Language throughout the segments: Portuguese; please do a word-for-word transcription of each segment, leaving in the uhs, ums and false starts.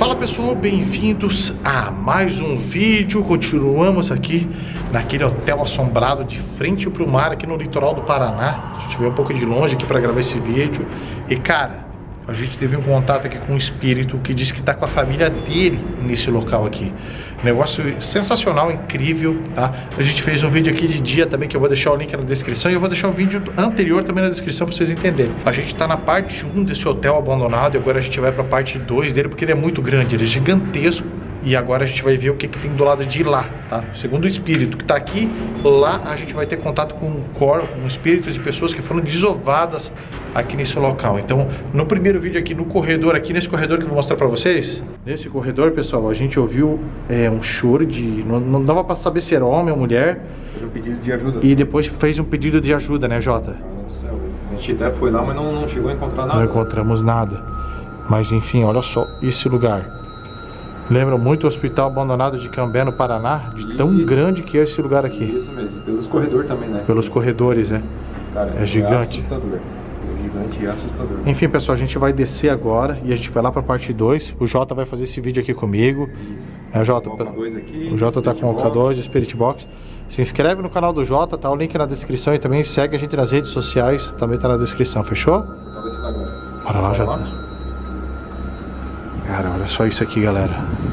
Fala pessoal, bem-vindos a mais um vídeo. Continuamos aqui naquele hotel assombrado de frente para o mar aqui no litoral do Paraná. A gente veio um pouco de longe aqui para gravar esse vídeo. E cara, a gente teve um contato aqui com um espírito que disse que está com a família dele nesse local aqui. Negócio sensacional, incrível, tá? A gente fez um vídeo aqui de dia também, que eu vou deixar o link na descrição. E eu vou deixar um vídeo anterior também na descrição para vocês entenderem. A gente tá na parte um desse hotel abandonado e agora a gente vai pra parte dois dele, porque ele é muito grande, ele é gigantesco. E agora a gente vai ver o que, que tem do lado de lá, tá? Segundo o espírito que tá aqui, lá a gente vai ter contato com um corpo, com espíritos de pessoas que foram desovadas aqui nesse local. Então, no primeiro vídeo aqui, no corredor, aqui nesse corredor que eu vou mostrar pra vocês. Nesse corredor, pessoal, a gente ouviu é, um choro de... Não, não dava pra saber se era homem ou mulher. Foi um pedido de ajuda. E depois fez um pedido de ajuda, né, Jota? A gente até foi lá, mas não, não chegou a encontrar nada. Não encontramos nada. Mas enfim, olha só esse lugar. Lembra muito o hospital abandonado de Cambé, no Paraná, de tão isso. grande que é esse lugar aqui. Isso mesmo, pelos corredores também, né? Pelos corredores, né? Cara, é gigante. É assustador. É gigante e assustador. Enfim, pessoal, a gente vai descer agora e a gente vai lá pra parte dois. O Jota vai fazer esse vídeo aqui comigo. Isso. É, Jota, aqui, o Jota tá com o K dois, o Spirit Box. Se inscreve no canal do Jota, tá o link na descrição. E também segue a gente nas redes sociais, também tá na descrição, fechou? Tá descendo agora. Bora lá, Jota. Cara, olha só isso aqui, galera.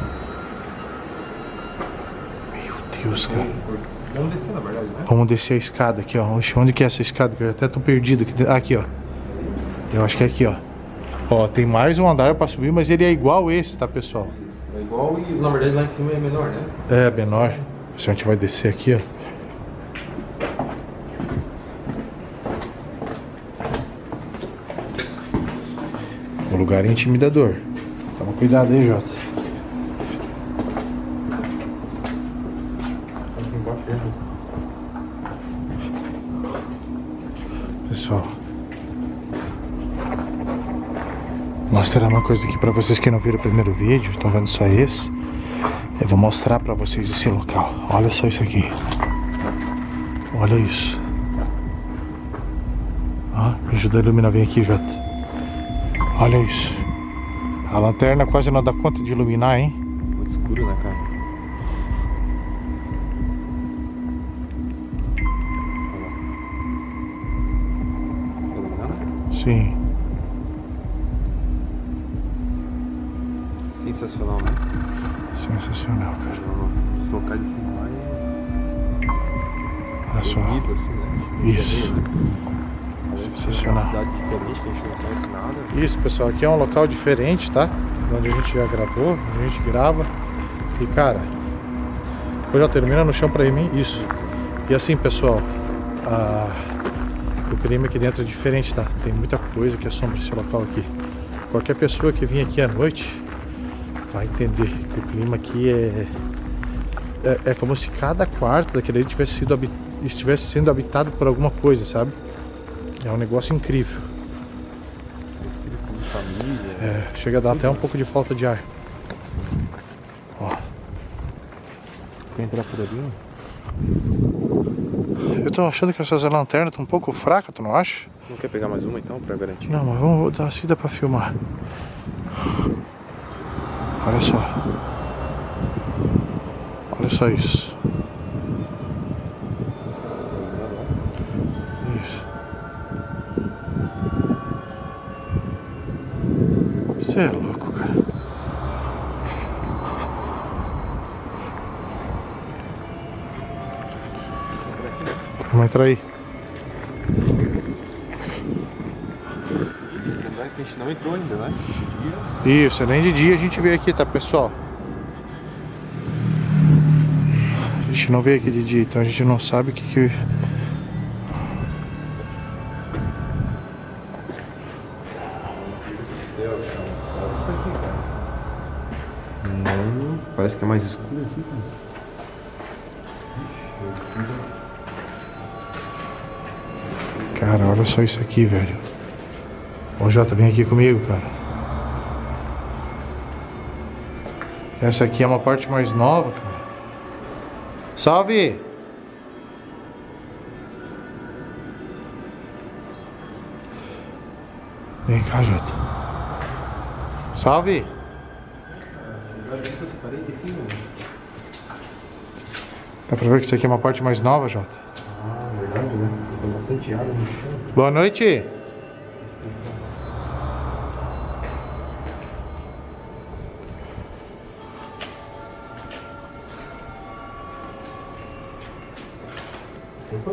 Meu Deus, cara. Vamos descer, na verdade, né? Vamos descer a escada aqui, ó. Onde que é essa escada? Que eu até tô perdido aqui. Aqui, ó. Eu acho que é aqui, ó. Ó, tem mais um andar pra subir, mas ele é igual esse, tá, pessoal? É igual e, na verdade, lá em cima é menor, né? É, menor. A gente vai descer aqui, ó. O lugar é intimidador. Toma cuidado aí, Jota. Pessoal, mostrar uma coisa aqui pra vocês que não viram o primeiro vídeo, estão vendo só esse. Eu vou mostrar pra vocês esse local. Olha só isso aqui. Olha isso. Ó, me ajuda a iluminar, vem aqui, Jota. Olha isso. A lanterna quase não dá conta de iluminar, hein? Muito escuro, né, cara? Sim. Sensacional, né? Sensacional, cara. Vamos tocar de cima lá e... Olha só. Bonito, assim, né? Isso. Né? Sensacional. Uma cidade diferente que a gente não conhece nada. Isso, pessoal. Aqui é um local diferente, tá? Onde a gente já gravou, onde a gente grava. E, cara... Ô, já termina no chão pra mim. Isso. E assim, pessoal... A... O clima aqui dentro é diferente, tá? Tem muita coisa que assombra esse local aqui. Qualquer pessoa que vir aqui à noite vai entender que o clima aqui é... É, é como se cada quarto daquele ali tivesse sido habit... estivesse sendo habitado por alguma coisa, sabe? É um negócio incrível. Espírito de família. É, chega a dar até um pouco de falta de ar. Ó. Quer entrar por ali? Eu tô achando que essas lanternas estão um pouco fracas, tu não acha? Não quer pegar mais uma então, pra garantir? Não, mas vamos dar assim, dá pra filmar. Olha só. Olha só isso. Isso. Você é louco, cara. Vamos entrar aí. Lembrar que a gente não entrou ainda, né? Isso, além de dia a gente veio aqui, tá, pessoal? A gente não veio aqui de dia, então a gente não sabe o que que... Não, parece que é mais escuro aqui, cara. Cara, olha só isso aqui, velho. Ô, Jota, vem aqui comigo, cara. Essa aqui é uma parte mais nova, cara. Salve! Vem cá, Jota. Salve! Dá pra ver que isso aqui é uma parte mais nova, Jota. Ah, verdade, né? Tem bastante água no chão. Boa noite. Opa.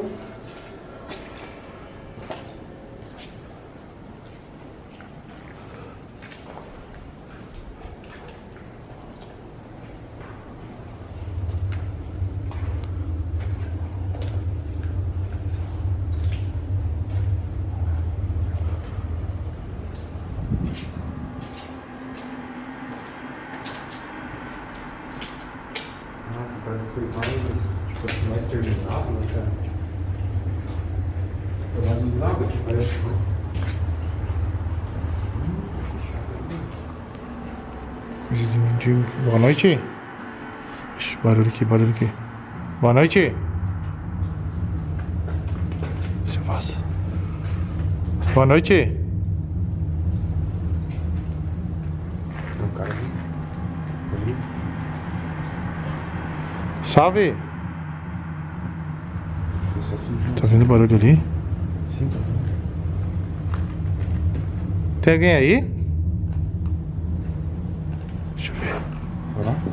Parece que foi mais, tipo assim, mais terminado, né, cara? Foi mais usado aqui, parece. Coisa de mendigo. Boa noite. Ixi, barulho aqui, barulho aqui. Boa noite. Deixa eu faço. Boa noite. Tem um cara ali. Ali. Salve. Pessoal subindo. Tá vendo o barulho ali? Sim, tá vendo. Tem alguém aí? Deixa eu ver. Vai lá?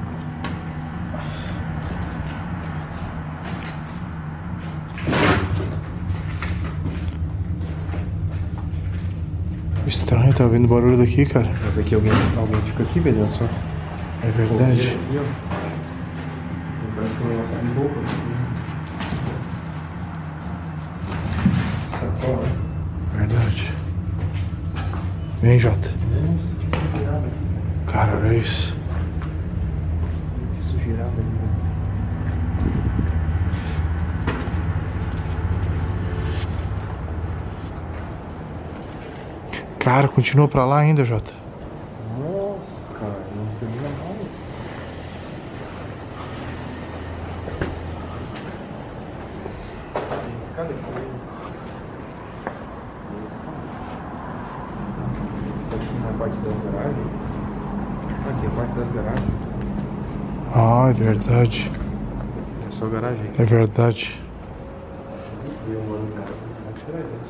Estranho, tá ouvindo o barulho daqui, cara. Mas aqui alguém, alguém fica aqui, velho, só. É verdade. Aqui, ó. Parece que é um negócio de roupa. Sacola. Verdade. Vem, Jota. Nossa, que sujeirada aqui, Cara, olha isso. cara. Que sujeirada ali, velho. Cara, continua pra lá ainda, Jota. Nossa, cara, não termina mal. Tem escada aqui, né? Tem escada. Aqui na parte das garagens. Aqui, a parte das garagens. Ah, é verdade. É só garagem aqui. É verdade. E eu moro na atrás, né?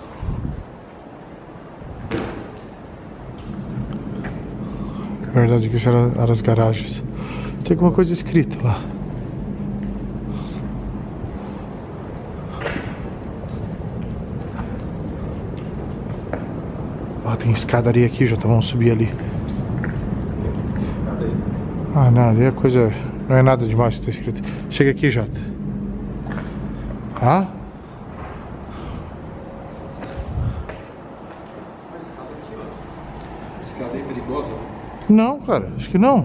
É verdade que isso era, eram as garagens. Tem alguma coisa escrita lá. Ó, tem escadaria aqui, Jota. Vamos subir ali. Escada aí. Ah, não, ali é coisa. Não é nada demais que tá escrito. Chega aqui, Jota. Ah? Escada aí perigosa. Não, cara, acho que não.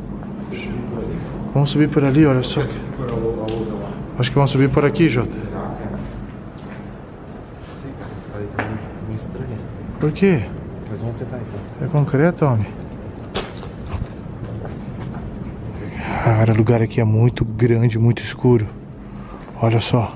Vamos subir por ali, olha só. Por a outra lá. Acho que vamos subir por aqui, Jota. Será, cara? Sei, cara, essa escada aí tá meio- meio estranha. Por quê? Mas vamos tentar então. É concreto, homem? Cara, o lugar aqui é muito grande, muito escuro. Olha só.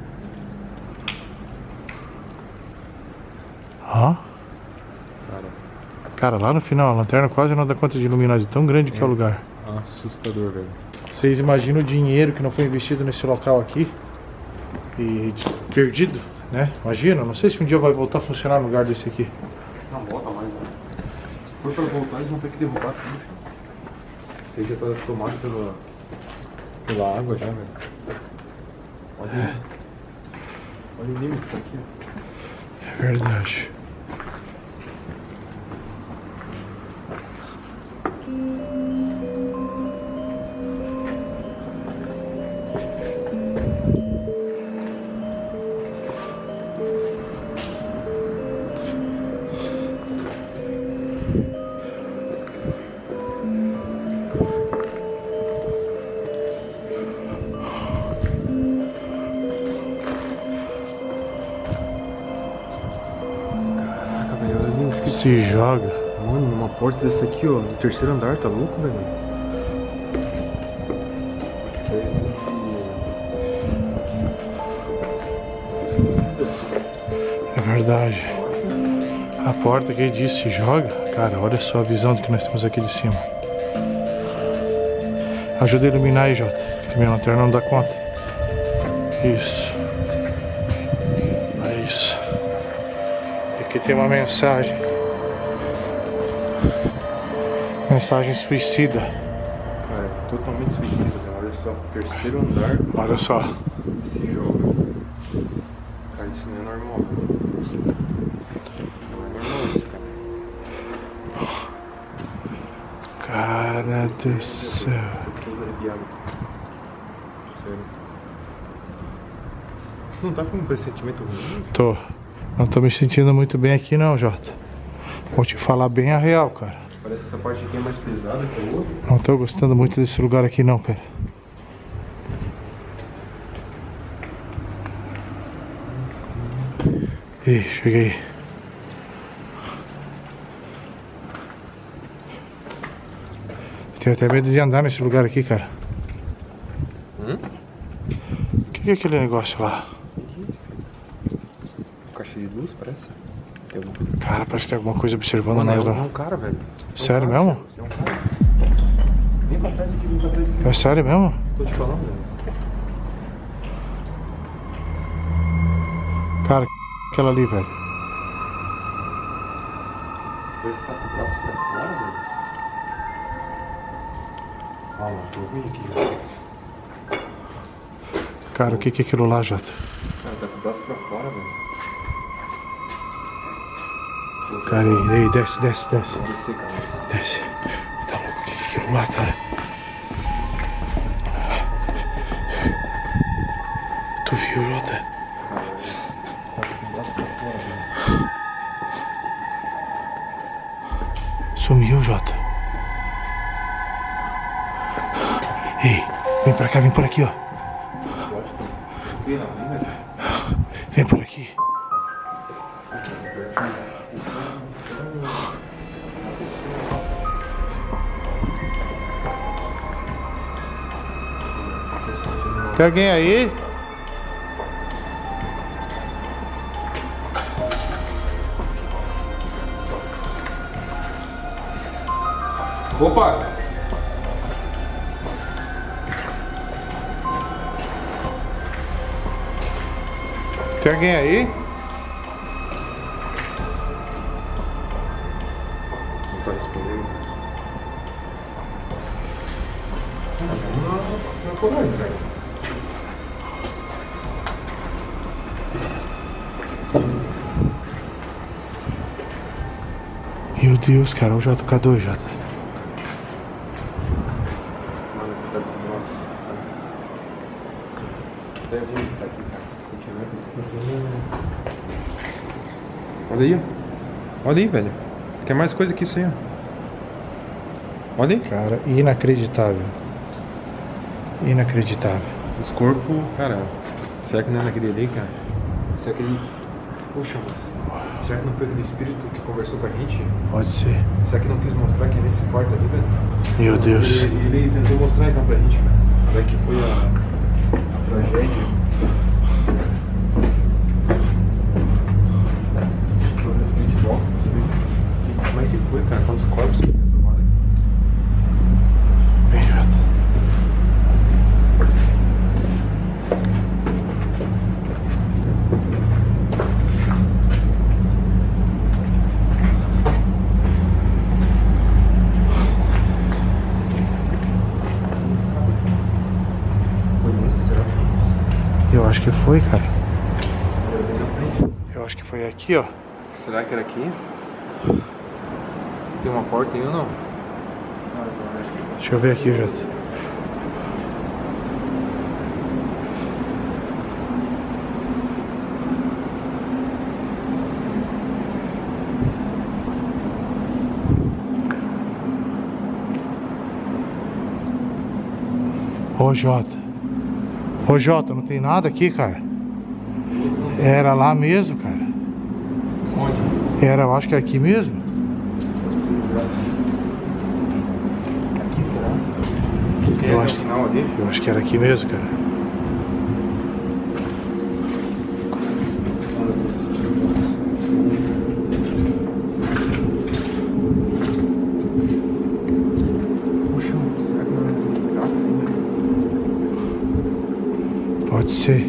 Ó. Cara, Cara, lá no final, a lanterna quase não dá conta de iluminar, de tão grande que é o lugar. assustador, velho. Vocês imaginam o dinheiro que não foi investido nesse local aqui? E perdido, né? Imagina, não sei se um dia vai voltar a funcionar no lugar desse aqui. Não volta mais, né? Se for pra voltar, eles vão ter que derrubar tudo. Isso aí já tá tomado pela, pela água já, velho. Olha, olha o nível que tá aqui, ó. É verdade. Caraca, velho, olha ali, esqueci. Se joga. Mano, uma porta dessa aqui, ó, no terceiro andar, tá louco, velho? É verdade. A porta que ele disse se joga. Cara, olha só a visão do que nós temos aqui de cima. Ajuda a iluminar aí, Jota, que minha lanterna não dá conta. Isso. É isso. Aqui tem uma mensagem. Mensagem suicida. Cara, é totalmente suicida, né? Olha só, terceiro andar. Olha só. Esse jogo. Cara, isso não é normal. Não é normal isso, cara. Cara do céu. Sério. Não tá com um pressentimento ruim? Tô. Não tô me sentindo muito bem aqui não, Jota. Vou te falar bem a real, cara. Parece que essa parte aqui é mais pesada que a outra. Não tô gostando muito desse lugar aqui não, cara. Ih, cheguei. Tenho até medo de andar nesse lugar aqui, cara. Hum? O que, que é aquele negócio lá? Caixa de luz, parece. Tem alguma coisa. Cara, parece que tem alguma coisa observando Mano, nós é lá. um, é um cara, velho. É um Sério cara, mesmo? Você é um cara. Vem pra trás aqui, vem pra trás aqui. É sério mesmo? Tô te falando, velho. Cara, aquela ali, velho. Parece que tá com o braço pra fora, velho. Ah, mano, tô ruim aqui, velho. Cara, o que que é aquilo lá, Jota? Cara, tá com o braço pra fora, velho. Cara, aí, aí, desce, desce, desce. Vou descer, cara. Desce. Tá louco, o que que é aquilo lá, cara? Tu viu, Jota? Cara, tá com o braço pra fora, velho. Sumiu, Jota. Ei, vem pra cá, vem por aqui, ó. Vem, não, vem, velho. Vem por aqui. Tem alguém aí? Opa! Tem alguém aí? Não tá respondendo. Não, não coragem, velho. Meu Deus, cara, o J K dois, Jota. Mano, tá com nós. Deve estar aqui, cara. Sentimento. Olha aí, ó. Olha aí, velho. Quer mais coisa que isso aí, ó. Olha aí. Cara, inacreditável. Inacreditável. Os corpos, cara. Será que não é naquele ali, cara? Será que ele. Poxa, moço. Será que não foi aquele espírito que conversou com a gente? Pode ser. Será que não quis mostrar que é nesse quarto ali, velho? Meu Deus. Ele, ele tentou mostrar então pra gente, cara. Como é que foi a, a tragédia. Fazer esse vídeo de volta pra saber como é que foi, cara. Quantos corpos que resolveram. Vem, Jota. Eu acho que foi, cara. Eu acho que foi aqui, ó. Será que era aqui? Tem uma porta aí ou não? Deixa eu ver aqui, Jota. Ô, Jota. Ô, Jota, não tem nada aqui, cara. Era lá mesmo, cara. Onde? Era, eu acho que é aqui mesmo. Aqui será? Tem Eu até acho, o final ali? eu acho que era aqui mesmo, cara. Puxa, será que não é aquele buraco? Pode ser.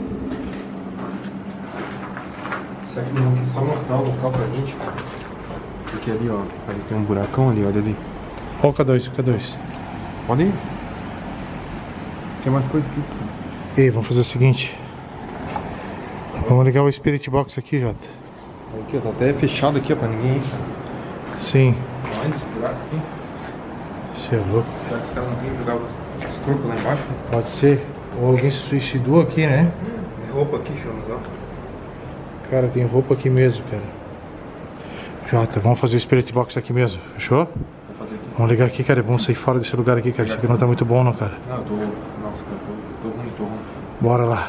Será que não quis só mostrar o local pra gente, cara? Porque ali, ó, ali tem um buracão ali, olha ali. Ó o K dois, o K dois. Olha aí. Tem mais coisa que isso, cara. Ei, vamos fazer o seguinte. Vamos ligar o Spirit Box aqui, Jota. Aqui, ó, tá até fechado aqui, ó, pra ninguém ir, cara. Sim. Olha esse buraco aqui. Você é louco. Será que os caras não vêm jogar os, os corpos lá embaixo? Pode ser. Ou alguém se suicidou aqui, né? Tem roupa aqui, Jonas, ó. Cara, tem roupa aqui mesmo, cara. Jota, vamos fazer o Spirit Box aqui mesmo, fechou? Vou fazer aqui. Vamos ligar aqui, cara, vamos sair fora desse lugar aqui, cara. Isso aqui não tá muito bom, não, cara. Não, eu tô... Nossa, cara, tô, tô ruim, tô ruim. Bora lá.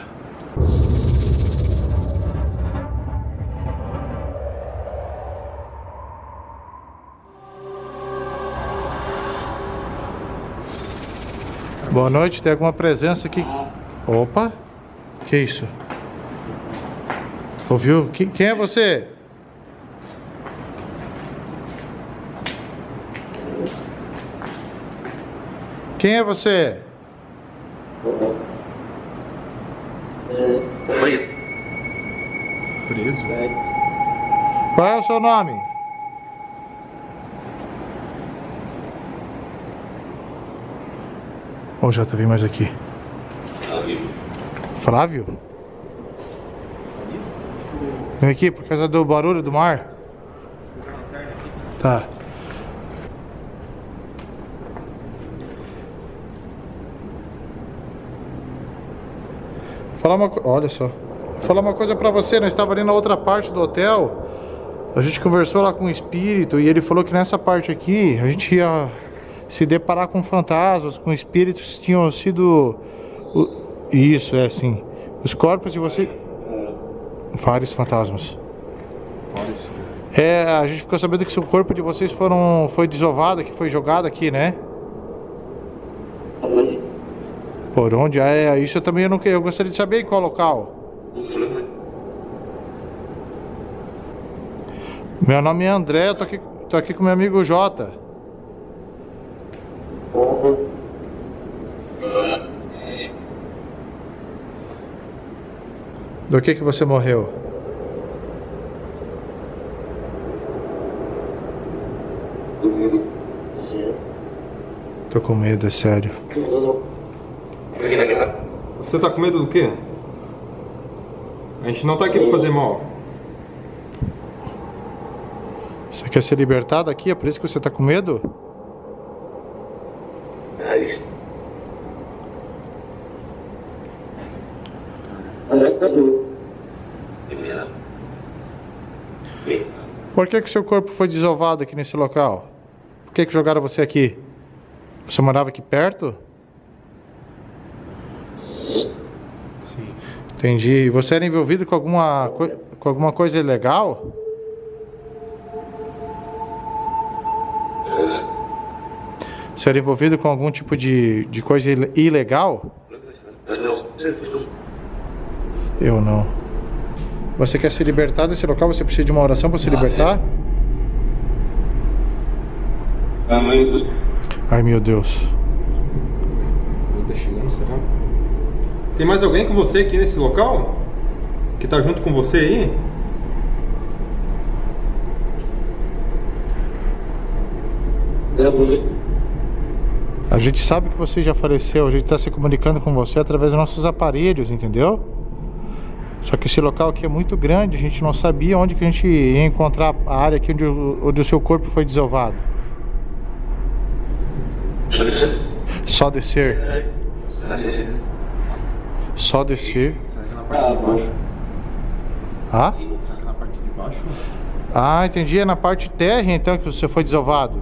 Boa noite, tem alguma presença aqui? Opa, que isso? Ouviu? Que- Quem é você? Quem é você? Preso? Qual é o seu nome? Ô, Jota, vem mais aqui. Flávio? Vem aqui por causa do barulho do mar. Tá. Vou falar uma coisa. Olha só. Vou falar uma coisa pra você. Nós estava ali na outra parte do hotel. A gente conversou lá com o espírito e ele falou que nessa parte aqui a gente ia se deparar com fantasmas, com espíritos que tinham sido. o- Isso, é assim. Os corpos de você. Vários fantasmas. Vários. É, a gente ficou sabendo que o corpo de vocês foram, foi desovado, que foi jogado aqui, né? Por onde? Ah, é, isso eu também eu não, eu gostaria de saber em qual local. Meu nome é André, eu tô aqui, tô aqui com meu amigo Jota. Do que que você morreu? Tô com medo, é sério. Você tá com medo do quê? A gente não tá aqui pra fazer mal. Você quer ser libertado aqui? É por isso que você tá com medo? Por que que seu corpo foi desovado aqui nesse local? Por que que jogaram você aqui? Você morava aqui perto? Sim. Entendi. E você era envolvido com alguma, coi- com alguma coisa ilegal? Você era envolvido com algum tipo de, de coisa ile- ilegal? Eu não. Você quer se libertar desse local? Você precisa de uma oração para se libertar? Ai, meu Deus. Ele tá chegando, será? Tem mais alguém com você aqui nesse local? Que tá junto com você aí? A gente sabe que você já faleceu, a gente está se comunicando com você através dos nossos aparelhos, entendeu? Só que esse local aqui é muito grande, a gente não sabia onde que a gente ia encontrar a área aqui onde o, onde o seu corpo foi desovado. Só descer. Só descer. Será que é na parte de baixo? Ah? Será que é na parte de baixo? Ah, entendi. É na parte térrea então que você foi desovado.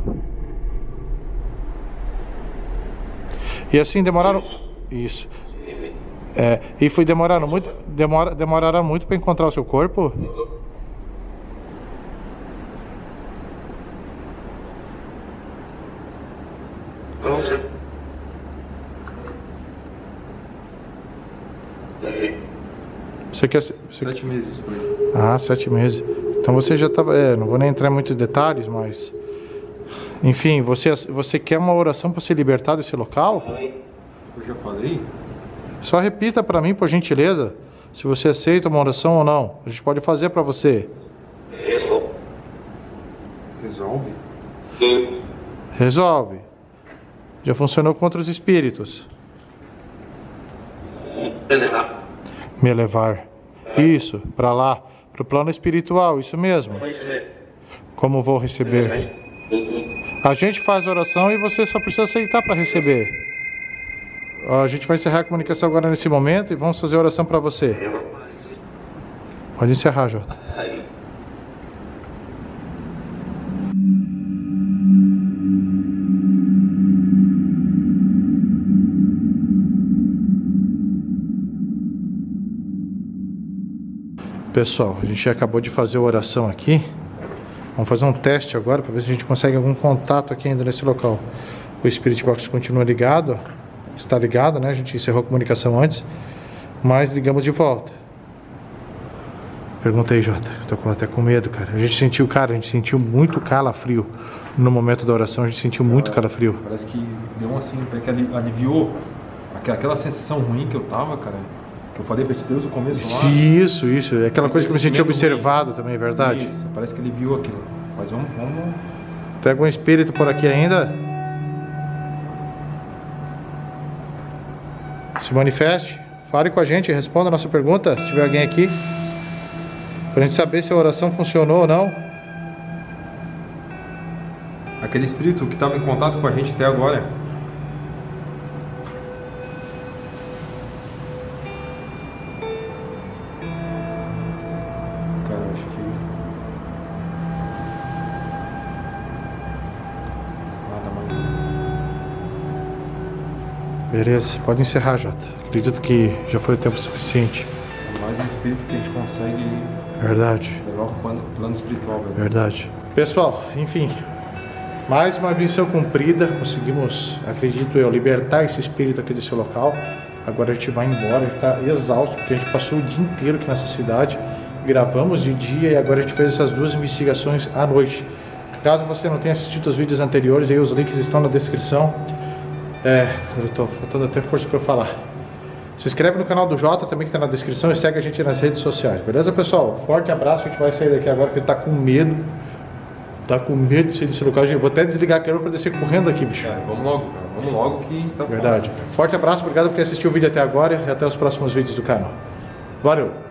E assim demoraram. Isso. É, e foi demoraram muito. Demora, demoraram muito para encontrar o seu corpo? Você quer. Você... Sete meses foi. Ah, sete meses. Então você já estava. É, não vou nem entrar em muitos detalhes, mas. Enfim, você, você quer uma oração para se libertar desse local? Eu já falei? Só repita para mim, por gentileza, se você aceita uma oração ou não. A gente pode fazer para você. Resolve? Resolve. Já funcionou contra os espíritos. Me elevar. Isso, para lá, para o plano espiritual, isso mesmo. Como vou receber? A gente faz oração e você só precisa aceitar para receber. A gente vai encerrar a comunicação agora nesse momento e vamos fazer oração para você. Pode encerrar, Jota. Pessoal, a gente acabou de fazer a oração aqui. Vamos fazer um teste agora para ver se a gente consegue algum contato aqui ainda nesse local. O Spirit Box continua ligado, está ligado, né? A gente encerrou a comunicação antes, mas ligamos de volta. Perguntei, Jota, eu tô até com medo, cara. A gente sentiu, cara, a gente sentiu muito calafrio no momento da oração, a gente sentiu muito calafrio. Parece que deu um assim, parece que aliviou aquela sensação ruim que eu tava, cara. Que eu falei pra ti Deus no começo lá. Isso, isso. É aquela coisa que eu me senti observado ruim. Também, é verdade? Isso, parece que aliviou aquilo. Mas vamos, vamos... Tem algum espírito por aqui ainda? Se manifeste, fale com a gente, responda a nossa pergunta, se tiver alguém aqui. Pra gente saber se a oração funcionou ou não. Aquele espírito que estava em contato com a gente até agora. Cara, acho que... Nada mais. Beleza, pode encerrar, Jota. Acredito que já foi o tempo suficiente. É mais um espírito que a gente consegue... Verdade. Levar para o plano espiritual, velho. Verdade. Pessoal, enfim, mais uma missão cumprida. Conseguimos, acredito eu, libertar esse espírito aqui desse local. Agora a gente vai embora. Ele está exausto porque a gente passou o dia inteiro aqui nessa cidade. Gravamos de dia e agora a gente fez essas duas investigações à noite. Caso você não tenha assistido os vídeos anteriores, aí os links estão na descrição. É, eu tô faltando até força para falar. Se inscreve no canal do Jota também, que tá na descrição, e segue a gente nas redes sociais, beleza, pessoal? Forte abraço, a gente vai sair daqui agora porque ele tá com medo. Tá com medo de sair desse local. Eu vou até desligar a câmera pra descer correndo aqui, bicho. É, vamos logo, cara. Vamos logo que tá verdade. Forte abraço, obrigado por ter assistido o vídeo até agora e até os próximos vídeos do canal. Valeu!